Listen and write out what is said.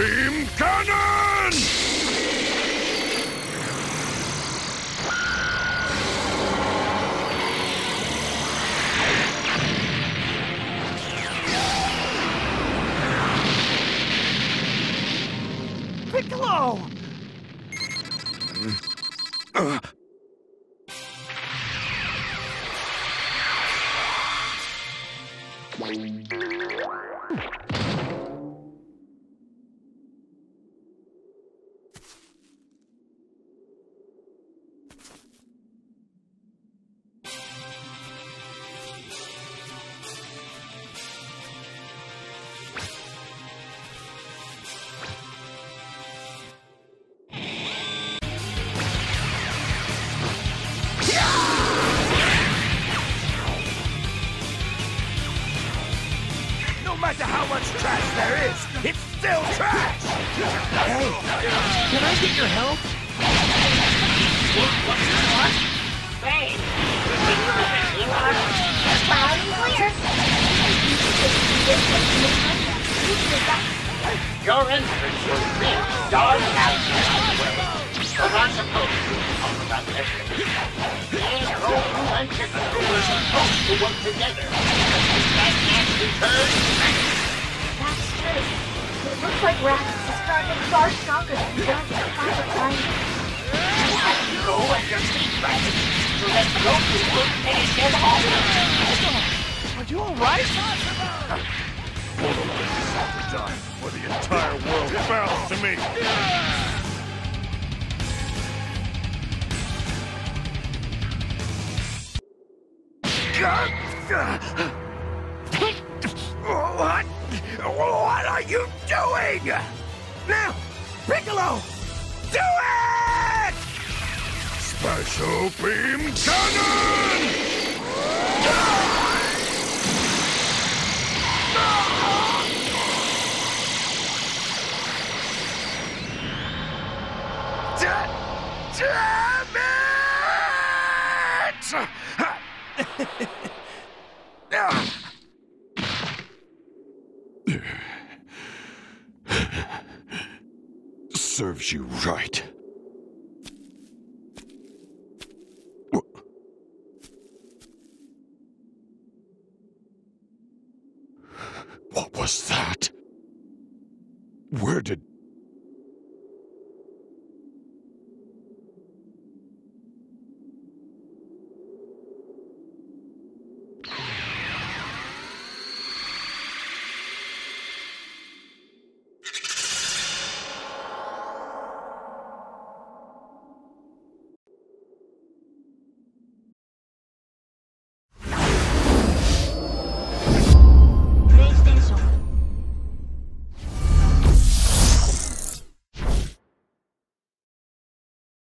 beam cannon! Piccolo! No matter how much trash there is, it's still trash! Hey, can I get your help? Hey, loud and clear. Your entrance was big, dark house. We're not supposed to talk about this. And Chicken were supposed to work together. That nasty turd. That's true. It looks like Rax is starting far stronger than he does at proper time. Go and defeat Rax. So let's go to work and get all Are you alright? Time for the entire world bows to me. What are you doing? Now, Piccolo! Do it! Special beam cannon! Damn it! Serves you right. What was that? Where did